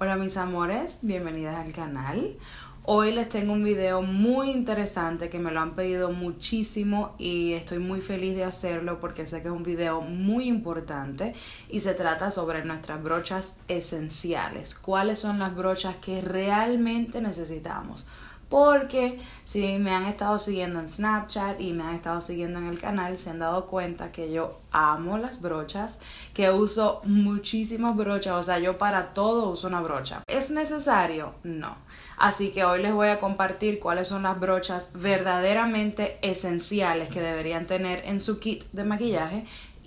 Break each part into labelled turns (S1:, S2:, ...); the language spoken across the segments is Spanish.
S1: Hola mis amores, bienvenidas al canal. Hoy les tengo un video muy interesante que me lo han pedido muchísimo y estoy muy feliz de hacerlo porque sé que es un video muy importante y se trata sobre nuestras brochas esenciales. ¿Cuáles son las brochas que realmente necesitamos? Porque si me han estado siguiendo en Snapchat y me han estado siguiendo en el canal, se han dado cuenta que yo amo las brochas, que uso muchísimas brochas, o sea, yo para todo uso una brocha. ¿Es necesario? No. Así que hoy les voy a compartir cuáles son las brochas verdaderamente esenciales que deberían tener en su kit de maquillaje.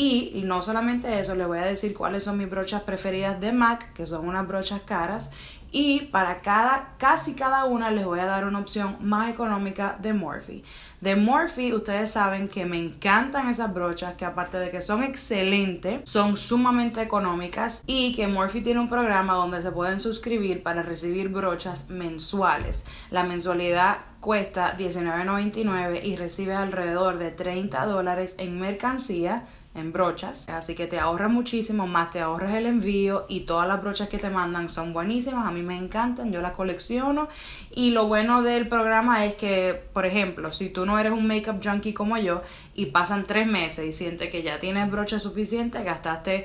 S1: Y no solamente eso, les voy a decir cuáles son mis brochas preferidas de MAC, que son unas brochas caras. Y para casi cada una les voy a dar una opción más económica de Morphe. De Morphe, ustedes saben que me encantan esas brochas, que aparte de que son excelentes, son sumamente económicas y que Morphe tiene un programa donde se pueden suscribir para recibir brochas mensuales. La mensualidad cuesta $19.99 y recibes alrededor de $30 en mercancía, en brochas, así que te ahorras muchísimo, más te ahorras el envío y todas las brochas que te mandan son buenísimas, a mí me encantan, yo las colecciono. Y lo bueno del programa es que, por ejemplo, si tú no eres un makeup junkie como yo y pasan 3 meses y sientes que ya tienes brocha suficiente, gastaste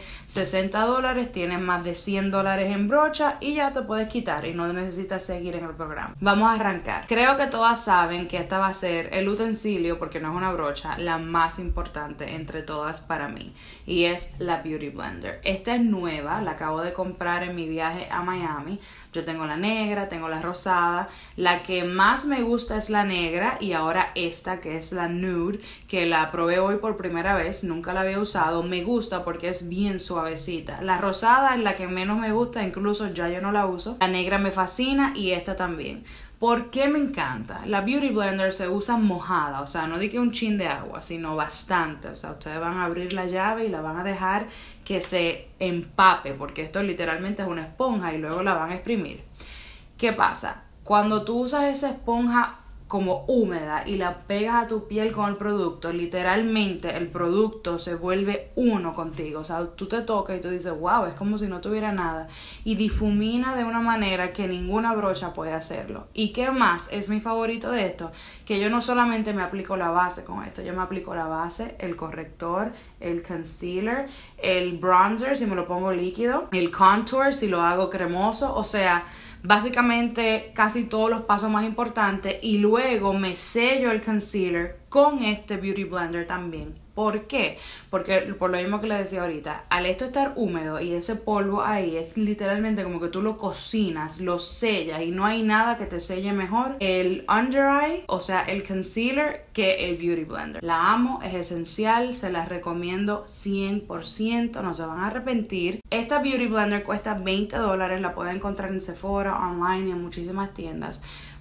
S1: $60, tienes más de $100 en brocha y ya te puedes quitar y no necesitas seguir en el programa. Vamos a arrancar. Creo que todas saben que esta va a ser el utensilio, porque no es una brocha, la más importante entre todas para mí, y es la Beauty Blender. Esta es nueva, la acabo de comprar en mi viaje a Miami. Yo tengo la negra, tengo la rosada. La que más me gusta es la negra y ahora esta que es la nude, que la probé hoy por primera vez, nunca la había usado. Me gusta porque es bien suavecita. La rosada es la que menos me gusta, incluso ya yo no la uso. La negra me fascina y esta también. ¿Por qué me encanta? La Beauty Blender se usa mojada, o sea, no di que un chin de agua, sino bastante. O sea, ustedes van a abrir la llave y la van a dejar que se empape, porque esto literalmente es una esponja y luego la van a exprimir. ¿Qué pasa? Cuando tú usas esa esponja como húmeda y la pegas a tu piel con el producto, literalmente el producto se vuelve uno contigo. O sea, tú te tocas y tú dices, wow, es como si no tuviera nada. Y difumina de una manera que ninguna brocha puede hacerlo. ¿Y qué más es mi favorito de esto? Que yo no solamente me aplico la base con esto, yo me aplico la base, el corrector, el concealer, el bronzer si me lo pongo líquido, el contour si lo hago cremoso, o sea, básicamente casi todos los pasos más importantes, y luego me sello el concealer con este Beauty Blender también. ¿Por qué? Porque por lo mismo que les decía ahorita, al esto estar húmedo y ese polvo ahí es literalmente como que tú lo cocinas, lo sellas, y no hay nada que te selle mejor el under eye, o sea el concealer, que el Beauty Blender. La amo, es esencial, se las recomiendo 100%, no se van a arrepentir. Esta Beauty Blender cuesta $20, la pueden encontrar en Sephora, online y en muchísimas tiendas.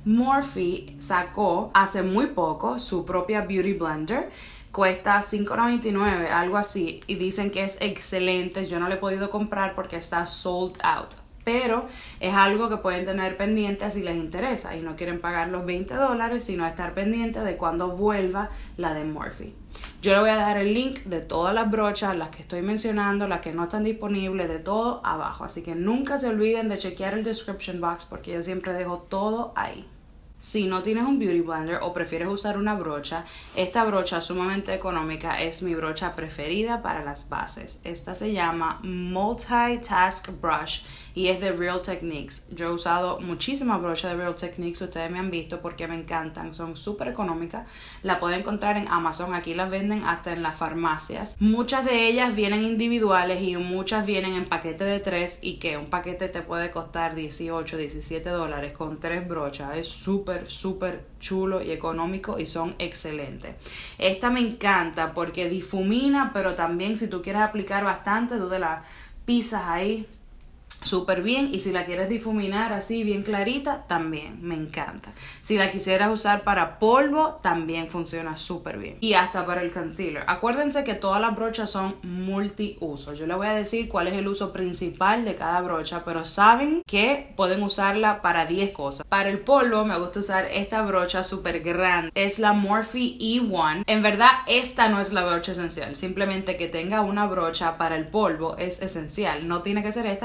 S1: Morphe sacó hace muy poco su propia Beauty Blender. Cuesta $5.99, algo así, y dicen que es excelente. Yo no la he podido comprar porque está sold out, pero es algo que pueden tener pendiente si les interesa y no quieren pagar los $20, sino estar pendiente de cuando vuelva la de Morphe. Yo le voy a dejar el link de todas las brochas, las que estoy mencionando, las que no están disponibles, de todo abajo, así que nunca se olviden de chequear el description box porque yo siempre dejo todo ahí. Si no tienes un Beauty Blender o prefieres usar una brocha, esta brocha sumamente económica es mi brocha preferida para las bases. Esta se llama Multitask Brush y es de Real Techniques. Yo he usado muchísimas brochas de Real Techniques, ustedes me han visto porque me encantan, son súper económicas. La pueden encontrar en Amazon, aquí las venden hasta en las farmacias. Muchas de ellas vienen individuales y muchas vienen en paquete de 3, y que un paquete te puede costar $18, $17 con 3 brochas. Es súper chulo y económico y son excelentes. Esta me encanta porque difumina, pero también si tú quieres aplicar bastante, tú te la pisas ahí súper bien, y si la quieres difuminar así bien clarita, también me encanta. Si la quisieras usar para polvo, también funciona súper bien, y hasta para el concealer. Acuérdense que todas las brochas son multiuso. Yo les voy a decir cuál es el uso principal de cada brocha, pero saben que pueden usarla para 10 cosas. Para el polvo me gusta usar esta brocha súper grande, es la Morphe E1. En verdad esta no es la brocha esencial, simplemente que tenga una brocha para el polvo es esencial. No tiene que ser esta, pero esta es la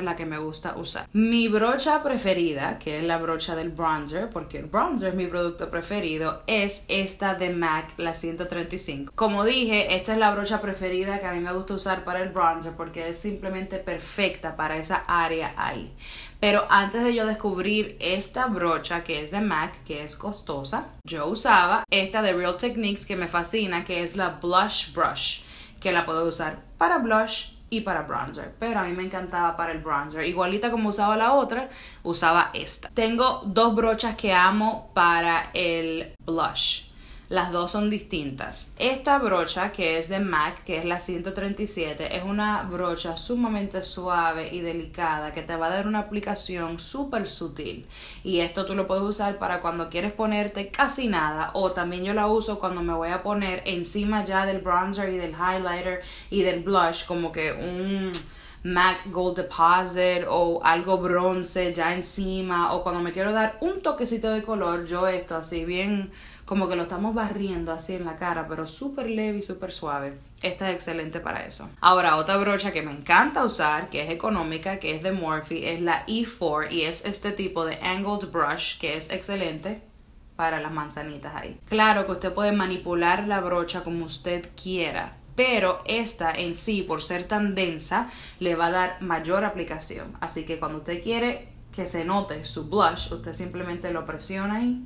S1: la que me gusta usar. Mi brocha preferida, que es la brocha del bronzer, porque el bronzer es mi producto preferido, es esta de MAC, la 135. Como dije, esta es la brocha preferida que a mí me gusta usar para el bronzer porque es simplemente perfecta para esa área ahí. Pero antes de yo descubrir esta brocha que es de MAC, que es costosa, yo usaba esta de Real Techniques que me fascina, que es la Blush Brush, que la puedo usar para blush y para bronzer, pero a mí me encantaba para el bronzer. Igualita como usaba la otra, usaba esta. Tengo dos brochas que amo para el blush. Las dos son distintas. Esta brocha, que es de MAC, que es la 137, es una brocha sumamente suave y delicada que te va a dar una aplicación súper sutil. Y esto tú lo puedes usar para cuando quieres ponerte casi nada, o también yo la uso cuando me voy a poner encima ya del bronzer y del highlighter y del blush, como que un MAC Gold Deposit o algo bronce ya encima, o cuando me quiero dar un toquecito de color, yo esto así bien como que lo estamos barriendo así en la cara, pero súper leve y súper suave. Esta es excelente para eso. Ahora, otra brocha que me encanta usar, que es económica, que es de Morphe, es la E4 y es este tipo de Angled Brush, que es excelente para las manzanitas ahí. Claro que usted puede manipular la brocha como usted quiera, pero esta en sí, por ser tan densa, le va a dar mayor aplicación. Así que cuando usted quiere que se note su blush, usted simplemente lo presiona ahí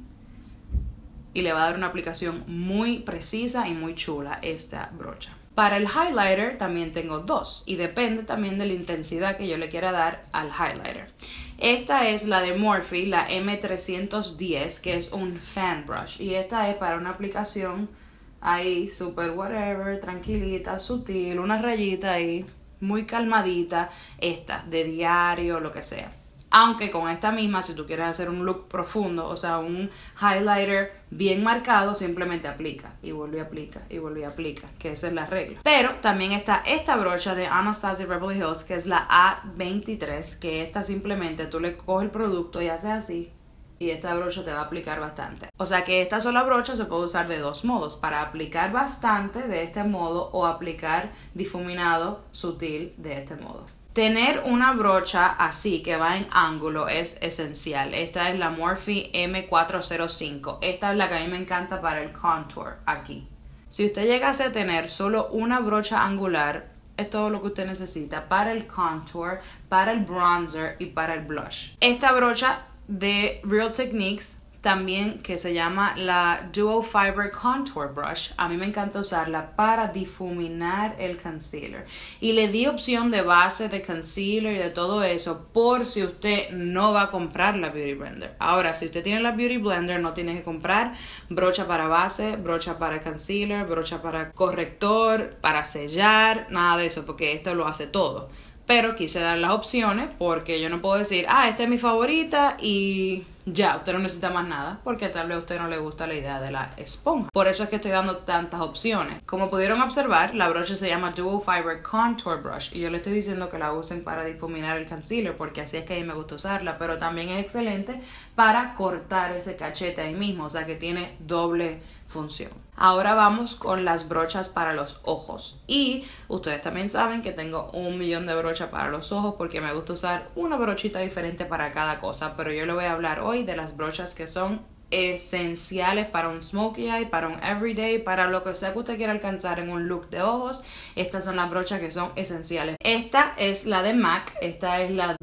S1: y le va a dar una aplicación muy precisa y muy chula esta brocha. Para el highlighter también tengo dos y depende también de la intensidad que yo le quiera dar al highlighter. Esta es la de Morphe, la M310, que es un fan brush, y esta es para una aplicación ahí super whatever, tranquilita, sutil, una rayita ahí muy calmadita, esta de diario, lo que sea. Aunque con esta misma, si tú quieres hacer un look profundo, o sea, un highlighter bien marcado, simplemente aplica y vuelve y aplica y vuelve y aplica, que esa es la regla. Pero también está esta brocha de Anastasia Beverly Hills, que es la A23, que esta simplemente tú le coges el producto y haces así, y esta brocha te va a aplicar bastante. O sea que esta sola brocha se puede usar de dos modos, para aplicar bastante de este modo o aplicar difuminado sutil de este modo. Tener una brocha así que va en ángulo es esencial. Esta es la Morphe M405. Esta es la que a mí me encanta para el contour aquí. Si usted llegase a tener solo una brocha angular, es todo lo que usted necesita para el contour, para el bronzer y para el blush. Esta brocha de Real Techniques también, que se llama la Duo Fiber Contour Brush, a mí me encanta usarla para difuminar el concealer, y le di opción de base, de concealer y de todo eso por si usted no va a comprar la Beauty Blender. Ahora, si usted tiene la Beauty Blender, no tiene que comprar brocha para base, brocha para concealer, brocha para corrector, para sellar, nada de eso, porque esto lo hace todo. Pero quise dar las opciones porque yo no puedo decir, esta es mi favorita y ya, usted no necesita más nada, porque tal vez a usted no le gusta la idea de la esponja. Por eso es que estoy dando tantas opciones. Como pudieron observar, la brocha se llama Dual Fiber Contour Brush y yo le estoy diciendo que la usen para difuminar el concealer porque así es que a mí me gusta usarla, pero también es excelente para cortar ese cachete ahí mismo, o sea que tiene doble función. Ahora vamos con las brochas para los ojos, y ustedes también saben que tengo 1.000.000 de brochas para los ojos porque me gusta usar una brochita diferente para cada cosa, pero yo le voy a hablar hoy de las brochas que son esenciales para un smokey eye, para un everyday, para lo que sea que usted quiera alcanzar en un look de ojos. Estas son las brochas que son esenciales. Esta es la de MAC, esta es la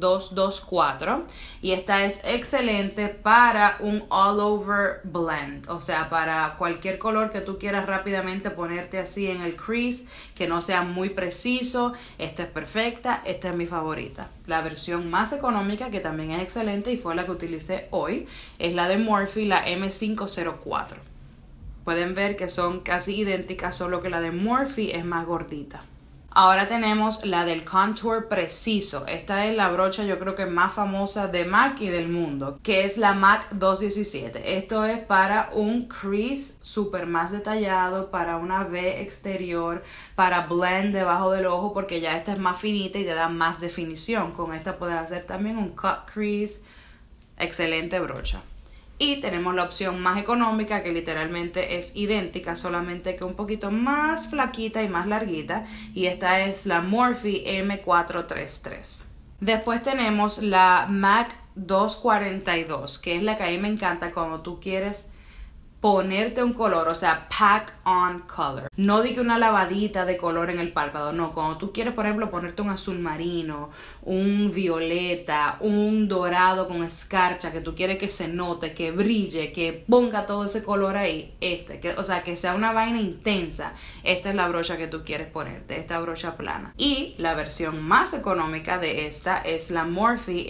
S1: 224 y esta es excelente para un all over blend, o sea, para cualquier color que tú quieras rápidamente ponerte así en el crease, que no sea muy preciso. Esta es perfecta, esta es mi favorita. La versión más económica, que también es excelente y fue la que utilicé hoy, es la de Morphe, la M504. Pueden ver que son casi idénticas, solo que la de Morphe es más gordita. Ahora tenemos la del contour preciso. Esta es la brocha yo creo que más famosa de MAC y del mundo, que es la MAC 217. Esto es para un crease súper más detallado, para una V exterior, para blend debajo del ojo, porque ya esta es más finita y te da más definición. Con esta puedes hacer también un cut crease. Excelente brocha. Y tenemos la opción más económica, que literalmente es idéntica, solamente que un poquito más flaquita y más larguita. Y esta es la Morphe M433. Después tenemos la MAC 242, que es la que a mí me encanta cuando tú quieres ponerte un color, o sea, pack on color. No diga una lavadita de color en el párpado, no. Cuando tú quieres, por ejemplo, ponerte un azul marino, un violeta, un dorado con escarcha, que tú quieres que se note, que brille, que ponga todo ese color ahí, o sea, que sea una vaina intensa. Esta es la brocha que tú quieres ponerte, esta brocha plana. Y la versión más económica de esta es la Morphe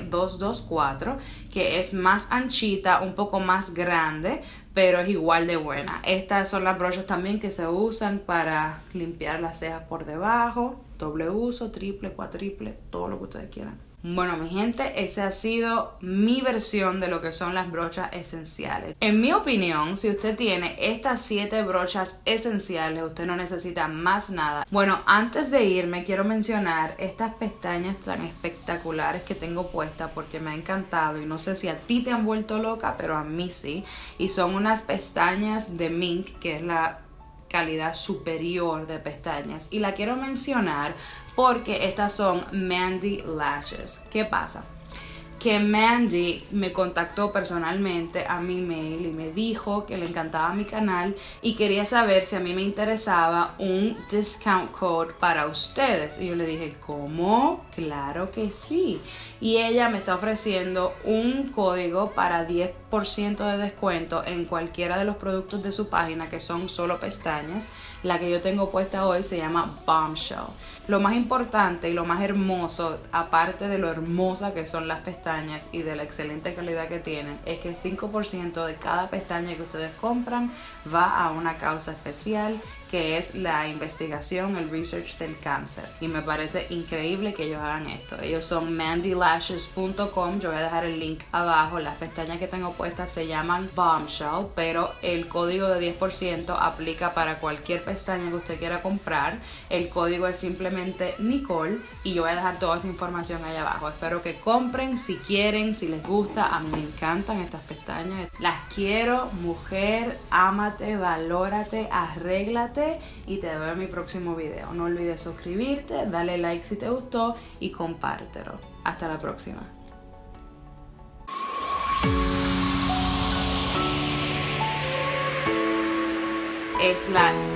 S1: M224, que es más anchita, un poco más grande, pero es igual de buena. Estas son las brochas también que se usan para limpiar las cejas por debajo, doble uso, triple, cuatriple, todo lo que ustedes quieran. Bueno, mi gente, esa ha sido mi versión de lo que son las brochas esenciales. En mi opinión, si usted tiene estas 7 brochas esenciales, usted no necesita más nada. Bueno, antes de irme, quiero mencionar estas pestañas tan espectaculares que tengo puestas porque me ha encantado y no sé si a ti te han vuelto loca, pero a mí sí. Y son unas pestañas de Mink, que es la calidad superior de pestañas. Y la quiero mencionar porque estas son Mandy Lashes. ¿Qué pasa? Que Mandy me contactó personalmente a mi mail y me dijo que le encantaba mi canal y quería saber si a mí me interesaba un discount code para ustedes. Y yo le dije, ¿cómo? Claro que sí. Y ella me está ofreciendo un código para 10% de descuento en cualquiera de los productos de su página, que son solo pestañas. La que yo tengo puesta hoy se llama Bombshell. Lo más importante y lo más hermoso, aparte de lo hermosa que son las pestañas y de la excelente calidad que tienen, es que el 5% de cada pestaña que ustedes compran va a una causa especial, que es la investigación, el research del cáncer. Y me parece increíble que ellos hagan esto. Ellos son mandylashes.com. Yo voy a dejar el link abajo. Las pestañas que tengo puestas se llaman Bombshell, pero el código de 10% aplica para cualquier pestaña que usted quiera comprar. El código es simplemente Nicole y yo voy a dejar toda esa información ahí abajo. Espero que compren si quieren, si les gusta. A mí me encantan estas pestañas. Las quiero, mujer. Ámate, valórate, arréglate. Y te veo en mi próximo video. No olvides suscribirte, dale like si te gustó y compártelo. Hasta la próxima. Es la